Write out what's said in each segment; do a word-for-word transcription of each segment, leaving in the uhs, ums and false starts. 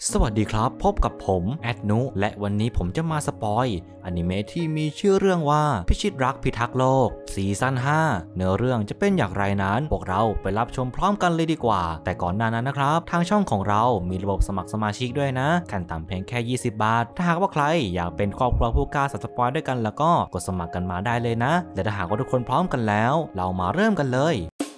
สวัสดีครับพบกับผมแอดนุและวันนี้ผมจะมาสปอยอนิเมะที่มีชื่อเรื่องว่าพิชิตรักพิทักษ์โลกซีซั่นห้าเนื้อเรื่องจะเป็นอย่างไรนั้นพวกเราไปรับชมพร้อมกันเลยดีกว่าแต่ก่อนหน้านั้นนะครับทางช่องของเรามีระบบสมัครสมาชิกด้วยนะขั้นต่ำเพียงแค่ยี่สิบบาทถ้าหากว่าใครอยากเป็นครอบครัวผู้กล้าสปอยด้วยกันแล้วก็กดสมัครกันมาได้เลยนะและถ้าหากว่าทุกคนพร้อมกันแล้วเรามาเริ่มกันเลย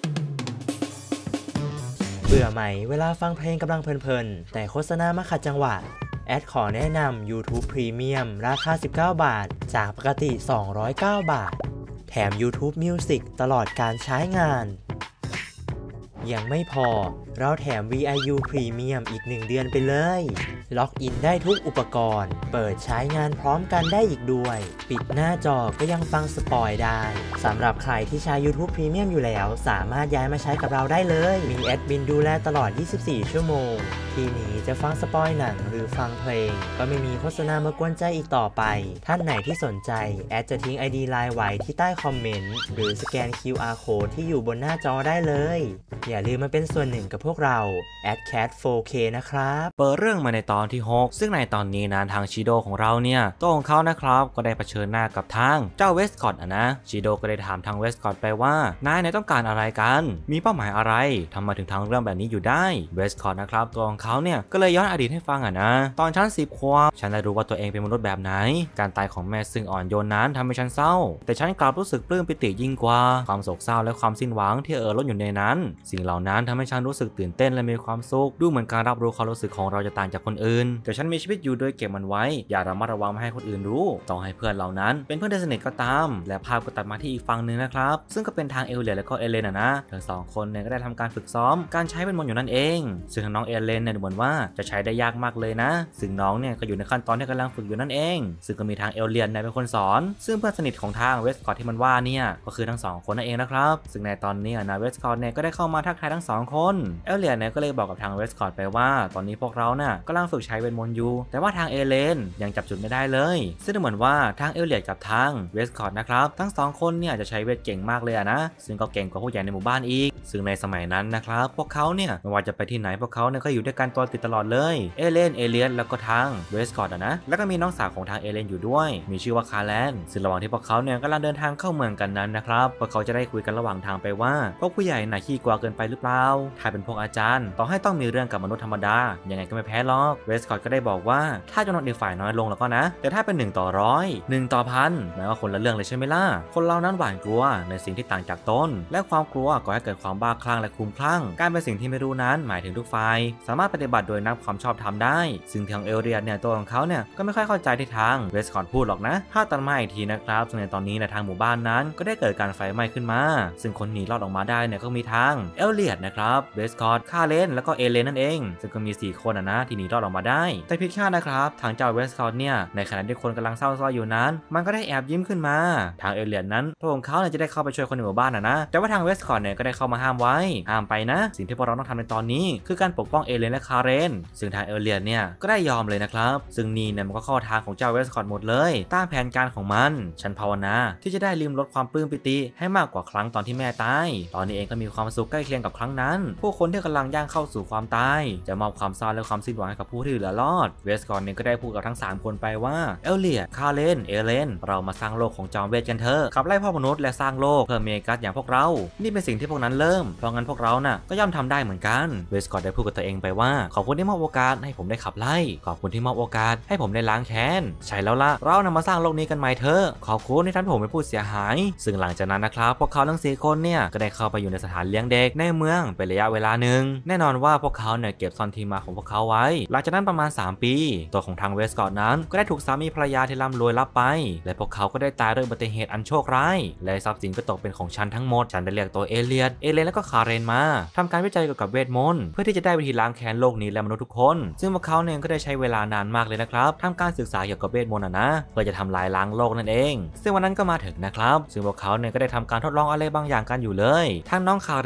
เบื่อไหมเวลาฟังเพลงกำลังเพลินๆแต่โฆษณามาขัดจังหวะแอดขอแนะนำ YouTube Premium ราคาสิบเก้าบาทจากปกติสองร้อยเก้าบาทแถม YouTube Music ตลอดการใช้งานยังไม่พอเราแถม วี ไอ ยู Premium อีกหนึ่งเดือนไปเลยล็อกอินได้ทุกอุปกรณ์เปิดใช้งานพร้อมกันได้อีกด้วยปิดหน้าจอก็ยังฟังสปอยได้สำหรับใครที่ใช้ YouTube Premium อยู่แล้วสามารถย้ายมาใช้กับเราได้เลยมีแอดมินดูแลตลอดยี่สิบสี่ชั่วโมงทีนี้จะฟังสปอยหนังหรือฟังเพลงก็ไม่มีโฆษณามากวนใจอีกต่อไปท่านไหนที่สนใจแอดจะทิ้ง ไอ ดี ไลน์ ไว้ที่ใต้คอมเมนต์หรือสแกน คิว อาร์ Code ที่อยู่บนหน้าจอได้เลยอย่าลืมมาเป็นส่วนหนึ่งกับพวกเรา แอด แคท โฟร์เค นะครับเปิดเรื่องมาในตอนที่หกซึ่งในตอนนี้นะทางชิโดของเราเนี่ยตัวของเขานะครับก็ได้เผชิญหน้ากับทางเจ้าเวสคอตนะชิโดก็ได้ถามทางเวสคอตไปว่านายต้องการอะไรกันมีเป้าหมายอะไรทำไมถึงทางเรื่องแบบนี้อยู่ได้เวสคอตนะครับตัวของเขาเนี่ยก็เลยย้อนอดีตให้ฟังอ่ะนะตอนฉันสิบขวบฉันได้รู้ว่าตัวเองเป็นมนุษย์แบบไหนการตายของแม่ซึ่งอ่อนโยนนั้นทำให้ฉันเศร้าแต่ฉันกลับรู้สึกปลื้มปิติยิ่งกว่าความโศกเศร้าและความสิ้นหวังที่เอ่อล้นอยู่ในนั้นสิ่งเหล่านั้นทำให้ฉันรู้สึกตื่นเต้นและมีความสุขดูเหมือนการรับรู้ความรู้สึกของเราจะต่างจากคนอื่นแต่ฉันมีชีวิตอยู่โดยเก็บมันไว้อย่าระมัดระวังไม่ให้คนอื่นรู้ต้องให้เพื่อนเหล่านั้นเป็นเพื่อนที่สนิทก็ตามและภาพก็ตัดมาที่อีกฝั่งหนึ่งนะครับซึ่งก็เป็นทางเอลเลียและก็เอเลนนะทั้งสองคนเนี่ยก็ได้ทำการฝึกซ้อมการใช้เป็นมนต์อยู่นั่นเองซึ่งทางน้องเอเลนเนี่ยดูเหมือนว่าจะใช้ได้ยากมากเลยนะซึ่งน้องเนี่ยก็อยู่ในขั้นตอนที่กำลังฝึกอยู่นั่นเองซึ่งก็มีทางเอลเลียนเป็นคนสอนซึ่งเพื่อนสนิทของทางเวสคอตที่มันว่าเนี่ยก็คือทั้งสองคนนั่นเองนะครับซึ่งในตอนนี้นะเวสคอตเนี่ยก็ได้เข้ามาทักทายทั้งสองคนเอลเลียนเนี่ยก็เลยบอกกับทางเวสคอตไปว่าตอนนี้พวกเราเนี่ยกำลังฝึกใช้เวทมนต์อยู่แต่ว่าทางเอเลนยังจับจุดไม่ได้เลยซึ่งเหมือนว่าทางเอลเลียนกับทางเวสคอตนะครับทั้งสองคนเนี่ยจะใช้เวทเก่งมากเลยนะซึ่งก็เก่งกว่าผู้ใหญ่ในหมู่บ้านอีกซึ่งในสมัยนั้นนะครับพวกเขาเนี่ยไม่ว่าจะไปที่ไหนพวกเขาเนี่ยก็อยู่ด้วยกันตัวติดตลอดเลยเอเลนเอเลียนแล้วก็ทางเวสคอตนะแล้วก็มีน้องสาวของทางเอเลนอยู่ด้วยมีชื่อว่าคาแลนซึ่งระหว่างที่พวกเขาเนี่ยกำลังเดินทางเข้าเมืองกันนั้นนะครับพวกเขาจะได้คุยกันระหว่างทางไปว่าพวกผู้ใหญ่น่ะขี้กลัวเกินไปหรือเปล่าถ้าเป็นพวกอาจารย์ต่อให้ต้องมีเรื่องกับมนุษย์ธรรมดายังไงก็ไม่แพ้หรอกเวสคอตก็ได้บอกว่าถ้าจำนวนอีกฝ่ายน้อยลงแล้วก็นะแต่ถ้าเป็นหนึ่งต่อร้อยหนึ่งต่อพันหมายว่าคนละเรื่องเลยใช่ไหมล่ะคนเรานั้นหวาดกลัวในสิ่งที่ต่างจากตนและความกลัวก่อให้เกิดความบ้าคลั่งและคลุ้มคลั่งการเป็นสิ่งที่ไม่รู้นั้นหมายถึงทุกฝ่ายสามารถปฏิบัติโดยนับความชอบธรรมได้ซึ่งทางเอลเรียนเนี่ยตัวของเขาเนี่ยก็ไม่ค่อยเข้าใจที่ทางเวสคอตพูดหรอกนะถ้าตัดมาอีกทีนะครับซึ่งในตอนนี้ในทางหมู่บ้านนั้นก็ได้เกิดการไฟไหม้ขึ้นมาซึ่งคนหนีรอดออกมาได้เนี่ยก็มีทางเอลเลียดนะครับเวสคอตคาเลนแล้วก็เอเลนนั่นเองซึ่งก็มีสี่คนนะที่หนีรอดออกมาได้แต่ผิดคาดนะครับทางเจ้าเวสคอตเนี่ยในขณะที่คนกำลังเศร้าซ้อยอยู่นั้นมันก็ได้แอบยิ้มขึ้นมาทางเอลเลียดนั้นตัวของเขาเนี่ยจะได้เข้าไปช่วยคนในหมู่บ้านนะนะแต่ว่าทางเวสคอตเนี่ยก็ได้เข้ามาห้ามไว้ห้ามไปนะสิ่งที่พวกเราต้องทำในตอนนี้คือการปกป้องเอเลนและคาเรนซึ่งทางเอลเลียดเนี่ยก็ได้ยอมเลยนะครับซึ่งนี่เนี่ยมันก็เข้าทางของเจ้าเวสคอตหมดเลยตามแผนการของมันฉันภาวนาที่จะได้ลืมลดความปลื้มปิติให้มากกว่าครั้งตอนที่แม่ตายตอนนี้เองก็มีความสุขใกล้เคียงกับครั้งนั้นผู้คนที่กำลังย่างเข้าสู่ความตายจะมอบความเศร้าและความสิ้นหวังให้กับผู้ที่เหลือรอดเวสคอตเนี่ยก็ได้พูดกับทั้งสามคนไปว่าเอลเลียดคาเรนเอเลนเรามาสร้างโลกของจอมเวทกันเถอะขับไล่พ่อมนุษย์และสร้างโลกเพื่อเมกัสอย่างพวกเรานี่เป็นสิ่งที่พวกนั้นเริ่มเพราะงั้นพวกเราน่ะก็ย่อมทำได้เหมือนกันเวสคอตได้พูดกับตัวเองไปว่าขอบคุณที่มอบโอกาสให้ผมได้ขับไล่ขอบคุณที่มอบโอกาสให้ผมได้ล้างแค้นใช่แล้วล่ะเรานำมาสร้างโลกนี้กันใหม่เถอะขอบคุณที่ทำให้ผมเป็นผู้เสียหายซึ่งหลังจากนั้นนะครับพวกเขาทั้งสี่คนเนี่ยก็ได้เข้าไปอยู่ในสถานเลี้ยงเด็กในเมืองเป็นระยะเวลาหนึ่งแน่นอนว่าพวกเขาเนี่ยเก็บซ่อนที่มาของพวกเขาไว้หลังจากนั้นประมาณสามปีตัวของทางเวสคอตนั้นก็ได้ถูกสามีภรรยาที่ร่ำรวยลับไปและพวกเขาก็ได้ตายด้วยอุบัติเหตุอันโชคร้ายและทรัพย์สินก็ตกเป็นของฉันทั้งหมดฉันได้เรียกตัวเอเลียดเอเลนและก็คาเรนมาทำการวิจัยเกี่ยวกับเวทมนต์เพื่อที่จะได้วิธีล้างแค้นโลกนี้และมนุษย์ทุกคนซึ่งพวกเขาเนี่ยก็ได้ใช้เวลานานมากเลยนะครับทำการศึกษาเกี่ยวกับเวทมนต์นะเพื่อจะทำลายล้างโลกนั่นเองซึ่งวันนั้นก็มาถึงนะครับซึ่งพวกเขาเนี่ยก็ได้ทำการทดลองอะไรบางอย่างกันอยู่เลยทั้งน้องคาเรนนั้นตัว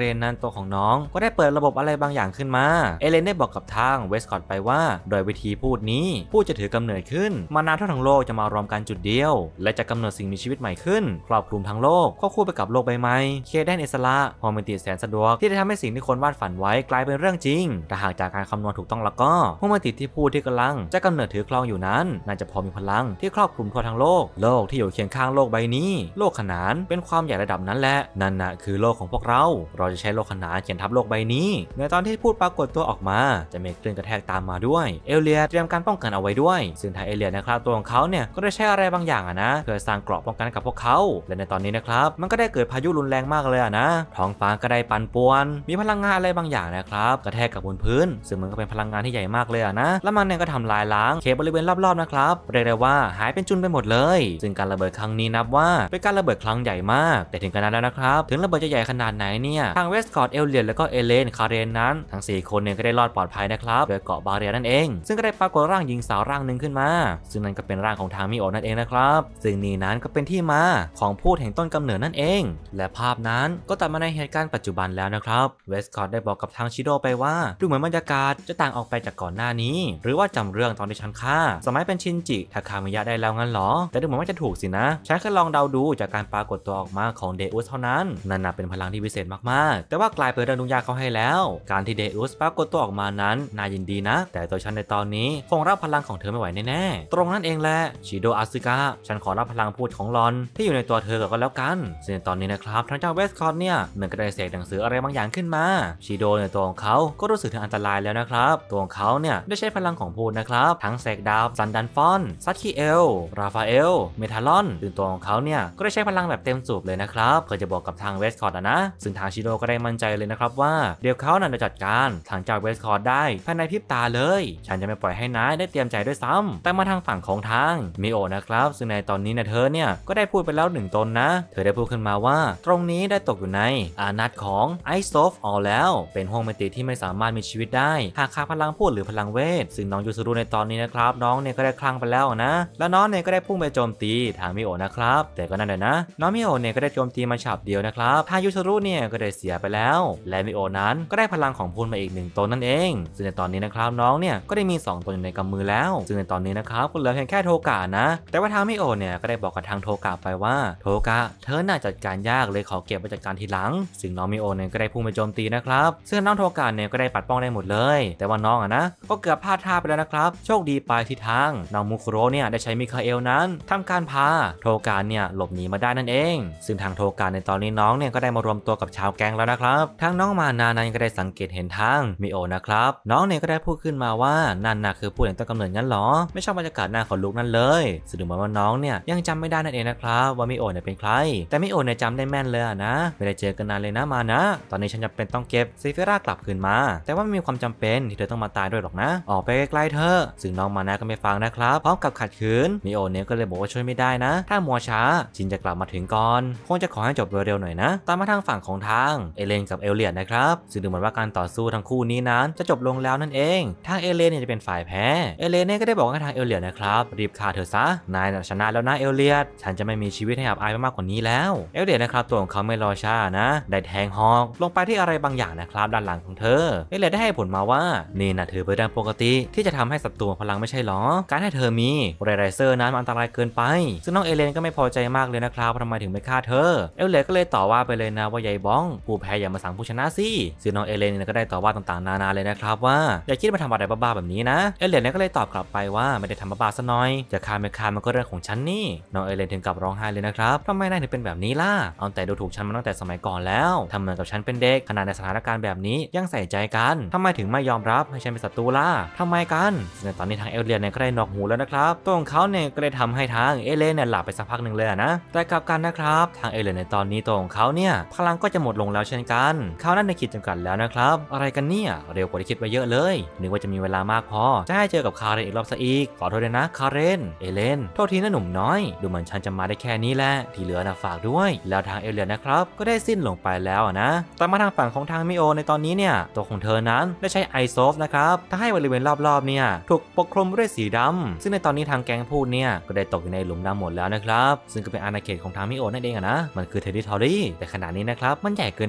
ตัวของน้องก็ได้เปิดระบบอะไรบางอย่างขึ้นมาเอเลนได้บอกกับทางเวสคอตไปว่าโดยวิธีพูดนี้ผู้จะถือกำเนิดขึ้นมานานเท่าทั้งโลกจะมารวมกันจุดเดียวและจะกำเนิดสิ่งมีชีวิตใหม่ขึ้นครอบคลุมทั้งโลกควบคู่ไปกับโลกใบไม้เคได้อิสระโฮมิติแสนสะดวกที่จะทำให้สิ่งที่คนวาดฝันไว้กลายเป็นเรื่องจริงแต่หากจากการคำนวณถูกต้องแล้วก็โฮมิติที่พูดที่กำลังจะกำเนิดถือครองอยู่นั้นน่าจะพอมีพลังที่ครอบคลุมทั่วทั้งโลกโลกที่อยู่เคียงข้างโลกใบนี้โลกขนานเป็นความใหญ่ระดับนั้นแหละนั่นน่ะคือโลกของพวกเราเราจะใช้โลกขนานเขียนทับโลกใบนี้ในตอนที่พูดปรากฏตัวออกมาจะมีคลื่นกระแทกตามมาด้วยเอเลียเตรียมการป้องกันเอาไว้ด้วยซึ่งทางเอเลียนะครับตัวของเขาเนี่ยก็ได้ใช้อะไรบางอย่างอะนะเพื่อสร้างเกราะป้องกันกับพวกเขาและในตอนนี้นะครับมันก็ได้เกิดพายุรุนแรงมากเลยอะนะท้องฟ้าก็ได้ปั่นป่วนมีพลังงานอะไรบางอย่างนะครับกระแทกกับบนพื้นซึ่งมันก็เป็นพลังงานที่ใหญ่มากเลยอะนะแล้วมันเนี่ยก็ทำลายล้างเขตบริเวณรอบๆนะครับเรียกได้ว่าหายเป็นจุนไปหมดเลยซึ่งการระเบิดครั้งนี้นับว่าเป็นการระเบิดครั้งใหญ่มากแต่ถึงขนาดนั้นนะครับถึงระเบิดจะใหญ่ขนาดไหนเนี่ยทางเวสคอตเอลเลียนแล้วก็เอเลนคาเรนนั้นทั้งสี่คนเนี่ยก็ได้รอดปลอดภัยนะครับโดยเกาะบาเรียนั่นเองซึ่งก็ได้ปรากฏร่างหญิงสาวร่างหนึ่งขึ้นมาซึ่งนั่นก็เป็นร่างของทางมิโอะนั่นเองนะครับซึ่งนี่นั้นก็เป็นที่มาของพูดแห่งต้นกำเนิดนั่นเองและภาพนั้นก็ตัดมาในเหตุการณ์ปัจจุบันแล้วนะครับเวสคอตได้บอกกับทางชิโดไปว่าดูเหมือนบรรยากาศจะต่างออกไปจากก่อนหน้านี้หรือว่าจำเรื่องตอนที่ฉันฆ่าสมัยเป็นชินจิทาคามิยะได้แล้วงั้นหรอแต่ดูเหมือนว่าจะถูกสินะฉันแค่ลองเดาดูจากการปรากฏตัวออกมาของเดอุสเท่านั้นนั่นน่ะเป็นพลังที่พิเศษมากๆแต่ว่ากลายเป็นเรื่องยุ่งยากเขาให้แล้วการที่เดอุสปรากฏตัวออกมานั้นน่ายินดีนะแต่ตัวฉันในตอนนี้คงรับพลังของเธอไม่ไหวแน่ๆตรงนั้นเองแหละชิโดอาซึกะฉันขอรับพลังพูดของลอนที่อยู่ในตัวเธอก็แล้วกันซึ่งตอนนี้นะครับทางเจ้าเวสคอตเนี่ยมันก็ได้เสกหนังสืออะไรบางอย่างขึ้นมาชิโดในตัวของเขาก็รู้สึกถึงอันตรายแล้วนะครับตัวของเขาเนี่ยได้ใช้พลังของพูดนะครับทั้งเสกดาบซันดันฟอนซัตคิเอลราฟาเอลเมทาลอนซึ่งตัวของเขาเนี่ยก็ได้ใช้พลังแบบเต็มสูบเลยนะครับเพื่อจะบอกกับทางเวสคอตนะซึ่งทางชิโดก็ได้มั่นใจเลยนะครับว่าเดี๋ยวเขานั้นจะจัดการทางเจ้าเวสคอตได้ภายในพริบตาเลยฉันจะไม่ปล่อยให้นายได้เตรียมใจด้วยซ้ำแต่มาทางฝั่งของทางมิโอะนะครับซึ่งในตอนนี้เนี่ยเธอเนี่ยก็ได้พูดไปแล้วหนึ่งตนนะเธอได้พูดขึ้นมาว่าตรงนี้ได้ตกอยู่ในอานัตของไอซ์ออฟออลแล้วเป็นห้วงมิติที่ไม่สามารถมีชีวิตได้หากขาดพลังพูดหรือพลังเวทซึ่งน้องยูซูรุในตอนนี้นะครับน้องเนี่ยก็ได้คลั่งไปแล้วนะแล้วน้องเนี่ยก็ได้พุ่งไปโจมตีทางมิโอะนะครับแต่ก็นั่นแหละนะน้องมิโอะเนี่ยก็ได้โจมตีมาฉับเดียวนะครับทางยูซูรุเนี่ยก็ได้เสียไปแล้วและมิโอะนั้นก็ได้พลังของพูดมาอีกหนึ่งตนนั่นเองซึ่งในตอนนี้นะครับน้องเนี่ยก็ได้มีสองตนอยู่ในกำมือแล้วซึ่งในตอนนี้นะครับก็เหลือเพียงแค่โทกะนะแต่ว่าทางมิโอะเนี่ยก็ได้บอกกับทางโทกะไปว่าโทกะเธอน่าจัดการยากเลยขอเก็บไว้จัดการทีหลังซึ่งน้องมิโอะเนี่ยก็ได้พุ่งไปโจมตีนะครับซึ่งน้องโทกะเนี่ยก็ได้ปัดป้องได้หมดเลยแต่ว่าน้องอ่ะนะก็เกือบพลาดท่าไปแล้วนะครับโชคดีไปที่ทางน้องมุคุโระเนี่ยได้ใช้มิคาเอลนั้นทำการพาโทกะเนี่ยหลบหนีมาได้นั่นเองซึ่งทางโทกะในตอนนี้น้องเนี่ยก็ได้มารวมตัวกับชาวแก๊งแล้วนะครับทางน้องมานานั้นก็ได้สังเกตเห็นทางมิโอะนะครับน้องเนี่ยก็ได้พูดขึ้นมาว่านั่นน่ะคือผู้เห็นต้นกำเนิดงั้นหรอไม่ชอบบรรยากาศหน้าขนลุกนั่นเลยซึ่งดูเหมือนว่าน้องเนี่ยยังจำไม่ได้นั่นเองนะครับว่ามิโอะเนี่ยเป็นใครแต่มิโอะเนี่ยจำได้แม่นเลยนะไม่ได้เจอกันนานเลยนะมานะตอนนี้ฉันจำเป็นต้องเก็บซีฟิรากลับคืนมาแต่ว่าไม่มีความจำเป็นที่เธอต้องมาตายด้วยหรอกนะออกไปไกลๆเธอซึ่งน้องมานะก็ไม่ฟังนะครับพร้อมกับขัดขืนมิโอะเนี่ยก็เลยบอกว่าช่วยไม่ได้นะถ้ามัวช้าชินจะกลับมาถึงก่อนคงจะขอให้จบเร็วๆหน่อยนะตามมาทางฝั่งของทางเอเลนกับเอลเลียดนะครับซึ่งดูเหมือนว่าการต่อสู้ทั้งคู่นี้นั้นจะจบลงแล้วนั่นเองทางเอเลนเนี่ยจะเป็นฝ่ายแพ้เอเลนเนี่ยก็ได้บอกให้ทางเอลเลียดนะครับรีบฆ่าเธอซะนายชนะแล้วนะเอลเลียดฉันจะไม่มีชีวิตให้อับอายไปมากกว่านี้แล้วเอลเลียดนะครับตัวของเขาไม่รอช้านะได้แทงฮอกลงไปที่อะไรบางอย่างนะครับด้านหลังของเธอเอลเลียดได้ให้ผลมาว่านี่นะถือเป็นเรื่องปกติที่จะทำให้ศัตรูพลังไม่ใช่หรอการให้เธอมีไรไรเซอร์นั้นมันอันตรายเกินไปซึ่งน้องเอเลนก็ไม่พอใจมากเลยนะครับทำไมถึงไม่ฆ่าเธอเอลเลียดก็เลยต่อว่าไปเลยนะว่ายายบ้องผู้แพ้อย่ามาสั่งผู้ชนะสิซึ่งน้องเอเลนก็ได้ต่อว่าต่างๆนานาเลยนะครับว่าอย่าคิดมาทำอะไรบ้าๆแบบนี้นะเอลเลียดก็เลยตอบกลับไปว่าไม่ได้ทำบ้าๆซะหน่อยจะฆ่าไม่ฆ่ามันก็เรื่องของฉันนี่น้องเอเลนถึงกับร้องไห้เลยนะครับทำไมนายถึงเป็นแบบนี้ล่ะเอาแต่ดูถูกฉันมาตั้งแต่สมัยก่อนแล้วทำเหมือนกับฉันเป็นเด็กขนาดในสถานการณ์แบบนี้ยังใส่ใจกันทำไมถึงไม่ยอมรับให้ฉันเป็นศัตรูล่ะทำไมกันในตอนนี้ทางเอลเลียนเนี่ยก็ได้หนวกหูแล้วนะครับตัวของเขาเนี่ยก็ได้ทำให้ทางเอเลนเนี่ยหลับไปสักพักหนึ่งเลยนะแต่กลับกันนะครับทางเอเลนในตอนนี้ตัวของเขาเนี่ยพลังก็จะหมดลงแล้วเช่นกันเขานั้นในขีดจำกัดแล้วนะครับอะไรกันเนี่ยเร็วกว่าที่คิดไว้เยอะเลยนึกว่าจะมีเวลามากพอจะให้เจอกับคาเรนอีกรอบซะอีกขอโทษด้วยนะคาเรนเอเลนโทษทีนะหนุ่มน้อยดูเหมือนฉันจะมาได้แค่นี้แหละที่เหลือนะฝากด้วยแล้วทางเอเลียนนะครับก็ได้สิ้นลงไปแล้วนะแต่มาทางฝั่งของทางมิโอในตอนนี้เนี่ยตัวของเธอนั้นได้ใช้ไอโซฟนะครับทำให้บริเวณรอบๆเนี่ยถูกปกคลุมด้วยสีดำซึ่งในตอนนี้ทางแก๊งพูดเนี่ยก็ได้ตกอยู่ในหลุมดำหมดแล้วนะครับซึ่งก็เป็นอาณาเขตของทางมิโอนั่นเองนะมันคือเทริทอรี่แต่ขณะนี้นะครับมันใหญ่เกินไป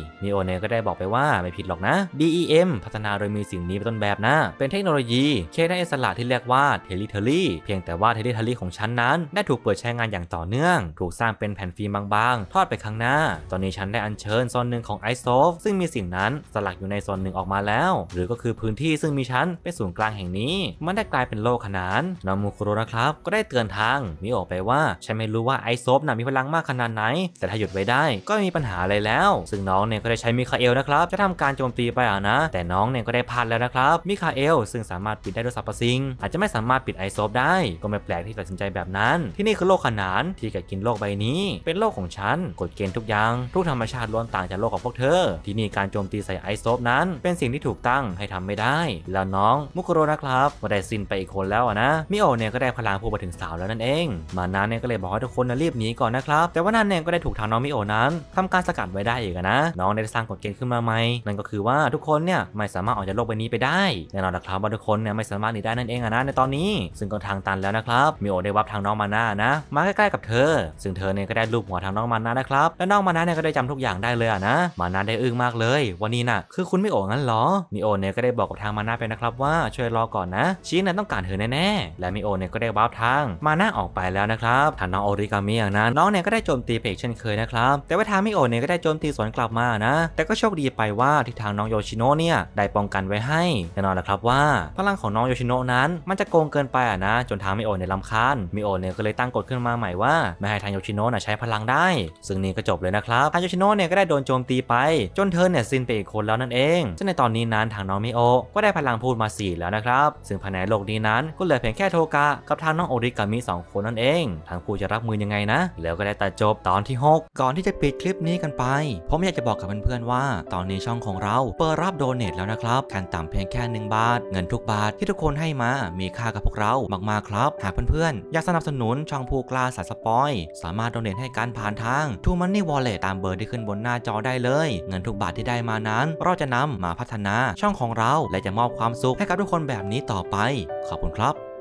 มิโอเนะก็ได้บอกไปว่าไม่ผิดหรอกนะ ดี อี เอ็ม พัฒนาโดยมีสิ่งนี้เป็นต้นแบบนะเป็นเทคโนโลยีเคได้อิสระที่เรียกว่าเทลิเทอรี่เพียงแต่ว่าเทลิเทอรี่ของฉันนั้นได้ถูกเปิดใช้งานอย่างต่อเนื่องถูกสร้างเป็นแผ่นฟิล์มบางๆทอดไปข้างหน้าตอนนี้ฉันได้อัญเชิญโซนหนึ่งของไอโซฟซึ่งมีสิ่งนั้นสลักอยู่ในโซนหนึ่งออกมาแล้วหรือก็คือพื้นที่ซึ่งมีฉันเป็นศูนย์กลางแห่งนี้มันได้กลายเป็นโลกขนานนามูคุโรนะครับก็ได้เตือนทางมิโอะไปว่าฉันไม่รู้ว่าไอโซฟน่ะมีพลังมากขนาดไหนแต่ถ้าหยุดไว้ได้ก็ไม่มีปัญหาอะไรแล้วซึ่งน้องเนี่ยก็ได้ใช้มิคาเอลนะครับจะทำการโจมตีไปอ่ะนะแต่น้องเนี่ยก็ได้พลาดแล้วนะครับมิคาเอลซึ่งสามารถปิดได้ด้วยสรรพสิ่งอาจจะไม่สามารถปิดไอโซฟได้ก็ไม่แปลกที่ตัดสินใจแบบนั้นที่นี่คือโลกขนานที่กัดกินโลกใบนี้เป็นโลกของฉันกฎเกณฑ์ทุกอย่างทุกธรรมชาติล้วนต่างจากโลกของพวกเธอที่นี่การโจมตีใส่ไอโซฟนั้นเป็นสิ่งที่ถูกตั้งให้ทำไม่ได้แล้วน้องมุคุโรนะครับก็ได้สิ้นไปอีกคนแล้วนะมิโอะเนี่ยก็ได้พลังพูดมาถึงสาวแล้วนั่นเองมานาเนี่ยก็เลยบอกให้ทุกคนรีบหนีก่อนนะครับแต่ว่านั่นเนี่ยก็ได้ถูกทางน้องมิโอะนั้นทำการสกัดไว้ได้อีกนะน้องได้สร้างกฎเกณฑ์ขึ้นมาใหม่นั่นก็คือว่าทุกคนเนี่ยไม่สามารถออกจากโลกใบนี้ไปได้แน่นอนนะครับว่าทุกคนเนี่ยไม่สามารถหนีได้นั่นเองนะในตอนนี้ซึ่งก็ทางตันแล้วนะครับมิโอะได้วับทางน้องมานานะมาใกล้ๆกับเธอซึ่งเธอเนี่ยก็ได้ลูบหัวทางน้องมานานะครับและน้องมานาเนี่ยก็ได้จำทุกอย่างได้เลยอะนะมานาได้อึ้งมากเลยวันนี้น่ะคือคุณมิโอะงั้นเหรอมิโอะเนี่ยก็ได้บอกกับทางมานาไปนะครับว่าช่วยรอก่อนนะชิเนี่ยต้องการเธอแน่ๆและมิโอะเนี่ยก็ได้วับทางมานาออกไปแล้วนะครับทางน้องโอริกามิอย่างนั้นน้องเนี่ยก็ได้โจมตีเพกเช่นเคยนะครับแต่ว่าทางมิโอะเนี่ยก็ได้โจมตีสวนกลับมานะแต่ก็โชคดีไปว่าที่ทางน้องโยชิโนะเนี่ยได้ป้องกันไว้ให้แน่นอนแหละครับว่าพลังของน้องโยชิโนะนั้นมันจะโกงเกินไปอ่ะนะจนทางมิโอะเนี่ยรำคาญมิโอะเนี่ยก็เลยตั้งกฎขึ้นมาใหม่ว่าไม่ให้ทางโยชิโนะใช้พลังได้ซึ่งนี่ก็จบเลยนะครับทางโยชิโนะเนี่ยก็ได้โดนโจมตีไปจนเธอเนี่ยสิ้นไปอีกคนแล้วนั่นเองซึ่งในตอนนี้นั้นทางน้องมิโอะก็ได้พลังพูดมาสี่แล้วนะครับซึ่งภายในโลกนี้นั้นก็เหลือเพียงแค่โทกะกับทางน้องโอริกามิสองคนนั่นเองทั้งคู่จะรับมือยังไงนะแล้วก็ได้ตัดจบตอนที่หกก่อนที่จะปิดคลิปนี้กันไปผมอยากจะบอกกับเพื่อนๆว่าตอนนี้ช่องของเราเปิดรับโดเนทแล้วนะครับขั้นต่ำเพียงแค่หนึ่งบาทเงินทุกบาทที่ทุกคนให้มามีค่ากับพวกเรามากๆครับหากเพื่อนๆอยากสนับสนุนช่องผู้กล้าสายสปอยสามารถโดเนทให้การผ่านทาง True Money Wallet ตามเบอร์ที่ขึ้นบนหน้าจอได้เลยเงินทุกบาทที่ได้มานั้นเราจะนำมาพัฒนาช่องของเราและจะมอบความสุขให้กับทุกคนแบบนี้ต่อไปขอบคุณครับ